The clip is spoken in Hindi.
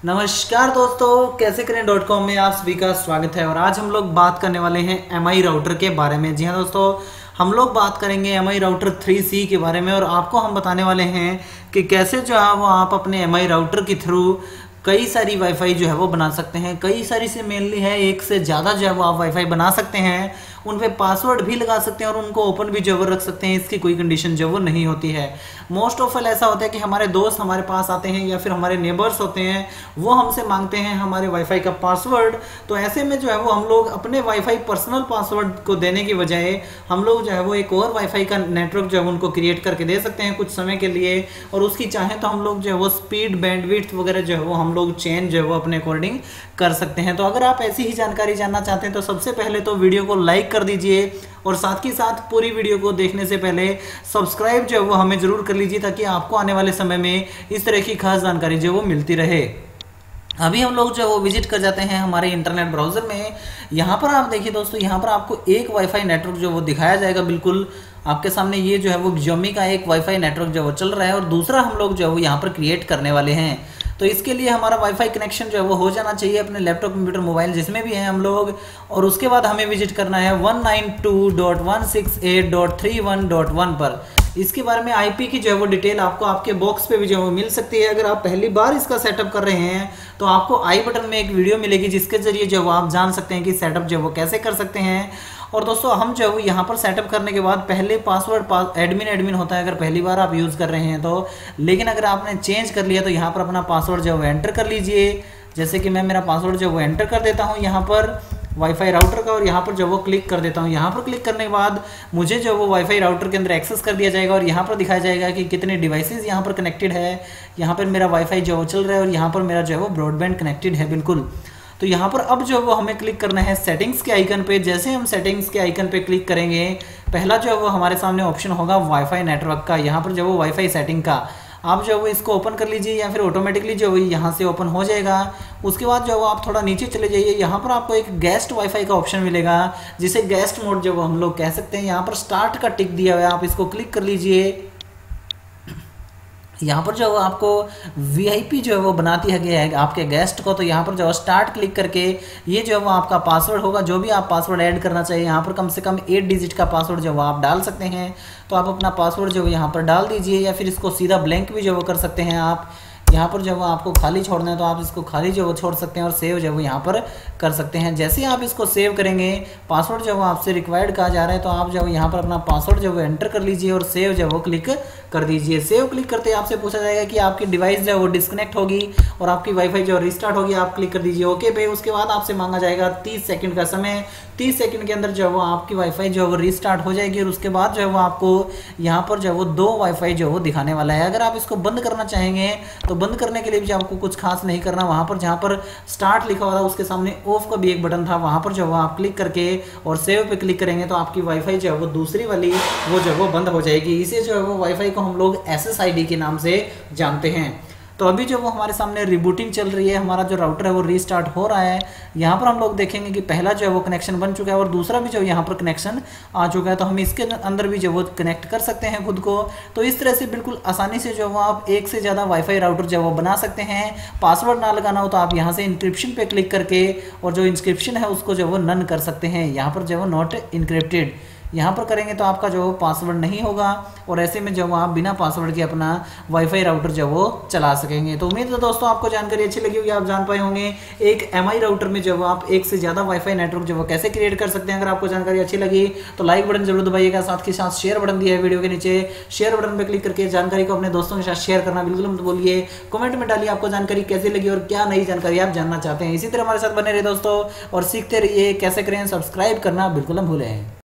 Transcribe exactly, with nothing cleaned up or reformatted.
नमस्कार दोस्तों, कैसे करें डॉट कॉम में आप सभी का स्वागत है। और आज हम लोग बात करने वाले हैं एम आई राउटर के बारे में। जी हाँ दोस्तों, हम लोग बात करेंगे M I router three C के बारे में और आपको हम बताने वाले हैं कि कैसे जो है वो आप अपने एम आई राउटर के थ्रू कई सारी वाईफाई जो है वो बना सकते हैं। कई सारी से मेनली है, एक से ज़्यादा जो है वो आप वाईफाई बना सकते हैं, उन पे पासवर्ड भी लगा सकते हैं और उनको ओपन भी जो है रख सकते हैं। इसकी कोई कंडीशन जो वो नहीं होती है। मोस्ट ऑफ ऑल ऐसा होता है कि हमारे दोस्त हमारे पास आते हैं या फिर हमारे नेबर्स होते हैं, वो हमसे मांगते हैं हमारे वाईफाई का पासवर्ड। तो ऐसे में जो है वो हम लोग अपने वाईफाई पर्सनल पासवर्ड को देने की बजाय हम लोग जो है वो एक और वाईफाई का नेटवर्क जो है उनको क्रिएट करके दे सकते हैं कुछ समय के लिए। और उसकी चाहें तो हम लोग जो है वो स्पीड, बैंडविड्थ वगैरह जो है वो हम लोग चेंज जो है वो अपने अकॉर्डिंग कर सकते हैं। तो अगर आप ऐसी ही जानकारी जानना चाहते हैं तो सबसे पहले तो वीडियो को लाइक कर दीजिए और साथ ही साथ पूरी वीडियो को देखने से पहले सब्सक्राइब जो है वो हमें जरूर कर लीजिए, ताकि आपको आने वाले समय में इस तरह की खास जानकारी जो वो मिलती रहे। अभी हम लोग जो वो विजिट कर जाते हैं हमारे इंटरनेट ब्राउजर में। यहाँ पर आप देखिए दोस्तों, यहाँ पर आपको एक वाईफाई नेटवर्क जो वो दिखाया जाएगा। बिल्कुल आपके सामने ये जो है वो Xiaomi का एक वाईफाई नेटवर्क जो वो चल रहा है और दूसरा हम लोग जो है वो यहाँ पर क्रिएट करने वाले हैं। तो इसके लिए हमारा वाईफाई कनेक्शन जो है वो हो जाना चाहिए अपने लैपटॉप, कंप्यूटर, मोबाइल जिसमें भी हैं हम लोग। और उसके बाद हमें विजिट करना है one nine two dot one six eight dot three one dot one पर। इसके बारे में आईपी की जो है वो डिटेल आपको आपके बॉक्स पे भी जो है वो मिल सकती है। अगर आप पहली बार इसका सेटअप कर रहे हैं तो आपको आई बटन में एक वीडियो मिलेगी, जिसके जरिए जो आप जान सकते हैं कि सेटअप जो वो कैसे कर सकते हैं। और दोस्तों हम जो है यहाँ पर सेटअप करने के बाद पहले पासवर्ड एडमिन एडमिन होता है अगर पहली बार आप यूज़ कर रहे हैं तो। लेकिन अगर आपने चेंज कर लिया तो यहाँ पर अपना पासवर्ड जो है वो एंटर कर लीजिए। जैसे कि मैं मेरा पासवर्ड जो वो एंटर कर देता हूँ यहाँ पर वाईफाई राउटर का, और यहाँ पर जो वो क्लिक कर देता हूँ। यहाँ पर क्लिक करने के बाद मुझे जो वो वाईफाई राउटर के अंदर एक्सेस कर दिया जाएगा और यहाँ पर दिखाया जाएगा कि कितने डिवाइसेस यहाँ पर कनेक्टेड है। यहाँ पर मेरा वाईफाई जो वो चल रहा है और यहाँ पर मेरा जो है वो ब्रॉडबैंड कनेक्टेड है बिल्कुल। तो यहाँ पर अब जो वो हमें क्लिक करना है सेटिंग्स के आइकन पे। जैसे हम सेटिंग्स के आइकन पे क्लिक करेंगे, पहला जो है वो हमारे सामने ऑप्शन होगा वाईफाई नेटवर्क का। यहाँ पर जो वो वाईफाई सेटिंग का आप जो है वो इसको ओपन कर लीजिए या फिर ऑटोमेटिकली जो है यहाँ से ओपन हो जाएगा। उसके बाद जो है वो आप थोड़ा नीचे चले जाइए, यहाँ पर आपको एक गेस्ट वाईफाई का ऑप्शन मिलेगा, जिसे गेस्ट मोड जो हम लोग कह सकते हैं। यहाँ पर स्टार्ट का टिक दिया हुआ है, आप इसको क्लिक कर लीजिए। यहाँ पर जो आपको वीआईपी जो है वो बनाती है आपके गेस्ट को। तो यहाँ पर जो स्टार्ट क्लिक करके ये जो है वो आपका पासवर्ड होगा, जो भी आप पासवर्ड ऐड करना चाहिए। यहाँ पर कम से कम एट डिजिट का पासवर्ड जो वो आप डाल सकते हैं। तो आप अपना पासवर्ड जो यहाँ पर डाल दीजिए, या फिर इसको सीधा ब्लैंक भी जो वो कर सकते हैं आप। यहाँ पर जब आपको खाली छोड़ना है तो आप इसको खाली जो वो छोड़ सकते हैं और सेव जो वो यहाँ पर कर सकते हैं। जैसे ही आप इसको सेव करेंगे, पासवर्ड जो वो आपसे रिक्वायर्ड कहा जा रहा है, तो आप जो यहाँ पर अपना पासवर्ड जो वो एंटर कर लीजिए और सेव जो वो क्लिक कर दीजिए। सेव क्लिक करते ही आपसे पूछा जाएगा कि आपकी डिवाइस जो है वो डिस्कनेक्ट होगी और आपकी वाईफाई जो रिस्टार्ट होगी। आप क्लिक कर दीजिए ओके पे। उसके बाद आपसे मांगा जाएगा तीस सेकंड का समय। तीस सेकंड के अंदर जो है वो आपकी वाईफाई जो है वो रिस्टार्ट हो जाएगी और उसके बाद जो है वो आपको यहाँ पर जो है वो दो वाईफाई जो है वो दिखाने वाला है। अगर आप इसको बंद करना चाहेंगे तो बंद करने के लिए भी आपको कुछ खास नहीं करना। वहाँ पर जहाँ पर स्टार्ट लिखा हुआ था उसके सामने ऑफ का भी एक बटन था, वहाँ पर जो है आप क्लिक करके और सेव पे क्लिक करेंगे तो आपकी वाईफाई जो है वो दूसरी वाली वो जो है वो बंद हो जाएगी। इसे जो है वो वाईफाई को हम लोग एस एस आई डी के नाम से जानते हैं। तो अभी जो वो हमारे सामने रिबूटिंग चल रही है, हमारा जो राउटर है वो रीस्टार्ट हो रहा है। यहाँ पर हम लोग देखेंगे कि पहला जो है वो कनेक्शन बन चुका है और दूसरा भी जो यहाँ पर कनेक्शन आ चुका है। तो हम इसके अंदर भी जो वो कनेक्ट कर सकते हैं खुद को। तो इस तरह से बिल्कुल आसानी से जो वो आप एक से ज़्यादा वाईफाई राउटर जो वो बना सकते हैं। पासवर्ड ना लगाना हो तो आप यहाँ से इंक्रिप्शन पे क्लिक करके और जो इंस्क्रिप्शन है उसको जो वो नन कर सकते हैं। यहाँ पर जो वो नॉट इनक्रिप्टेड यहाँ पर करेंगे तो आपका जो पासवर्ड नहीं होगा और ऐसे में जो आप बिना पासवर्ड के अपना वाईफाई राउटर जो वो चला सकेंगे। तो उम्मीद है दोस्तों आपको जानकारी अच्छी लगी होगी, आप जान पाए होंगे एक एमआई राउटर में जो आप एक से ज़्यादा वाईफाई नेटवर्क जो वो कैसे क्रिएट कर सकते हैं। अगर आपको जानकारी अच्छी लगी तो लाइक बटन जरूर दबाइएगा, साथ के साथ शेयर बटन दिया है वीडियो के नीचे, शेयर बटन पर क्लिक करके जानकारी को अपने दोस्तों के साथ शेयर करना बिल्कुल मत भूलिए। कमेंट में डालिए आपको जानकारी कैसी लगी और क्या नई जानकारी आप जानना चाहते हैं। इसी तरह हमारे साथ बने रहे दोस्तों और सीखते रहिए। कैसे करें सब्सक्राइब करना बिल्कुल न भूलें।